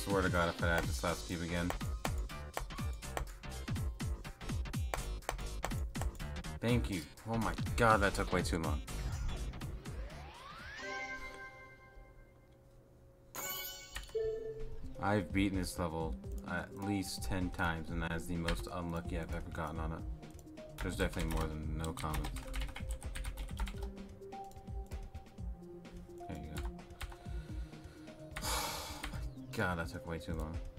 swear to God if I had this last cube again. Thank you. Oh my God, that took way too long. I've beaten this level at least 10 times, and that is the most unlucky I've ever gotten on it. There's definitely more than no comments. There you go. Oh my God, that took way too long.